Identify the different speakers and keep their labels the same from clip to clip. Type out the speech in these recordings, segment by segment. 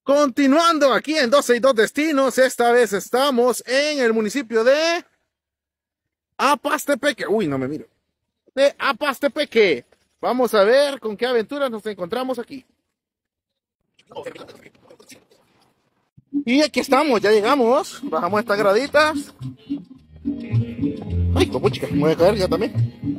Speaker 1: Continuando aquí en 12 y 2 Destinos, esta vez estamos en el municipio de Apastepeque. Uy, no me miro. De Apastepeque. Vamos a ver con qué aventuras nos encontramos aquí. Y aquí estamos, ya llegamos. Bajamos estas graditas. Ay, como chica, me voy a caer ya también.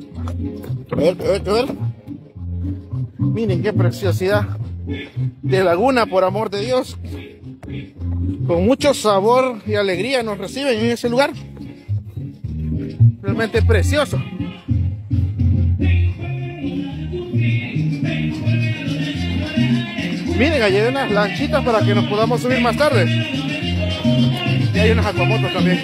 Speaker 1: A ver. Miren qué preciosidad de laguna, por amor de Dios. Con mucho sabor y alegría nos reciben en ese lugar. Realmente precioso. Miren, allí hay unas lanchitas para que nos podamos subir más tarde. Y hay unas acuamotos también.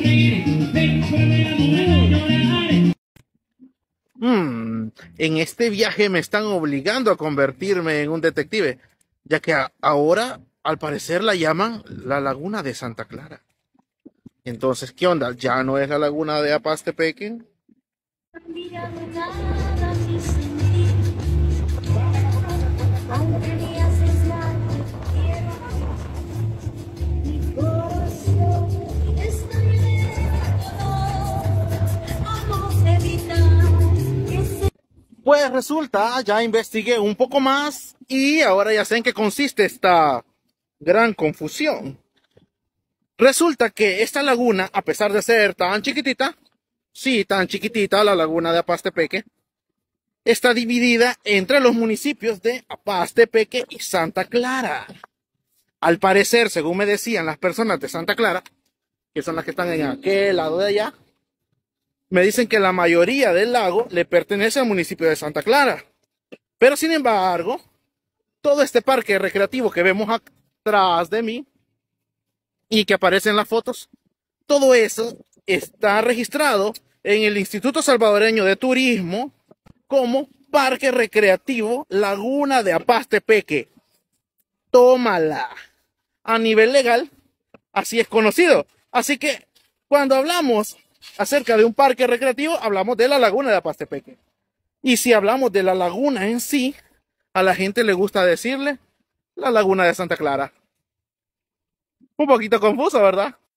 Speaker 1: En este viaje me están obligando a convertirme en un detective, ya que ahora, al parecer, la llaman la Laguna de Santa Clara. Entonces, ¿qué onda? ¿Ya no es la Laguna de Apastepeque? Pues resulta, ya investigué un poco más y ahora ya sé en qué consiste esta gran confusión. Resulta que esta laguna, a pesar de ser tan chiquitita, sí, tan chiquitita, la laguna de Apastepeque, está dividida entre los municipios de Apastepeque y Santa Clara. Al parecer, según me decían las personas de Santa Clara, que son las que están en aquel lado de allá, me dicen que la mayoría del lago le pertenece al municipio de Santa Clara. Pero sin embargo, todo este parque recreativo que vemos atrás de mí y que aparece en las fotos, todo eso está registrado en el Instituto Salvadoreño de Turismo como Parque Recreativo Laguna de Apastepeque. Tómala. A nivel legal, así es conocido. Así que cuando hablamos acerca de un parque recreativo, hablamos de la Laguna de Apastepeque. Y si hablamos de la laguna en sí, a la gente le gusta decirle la Laguna de Santa Clara. Un poquito confuso, ¿verdad?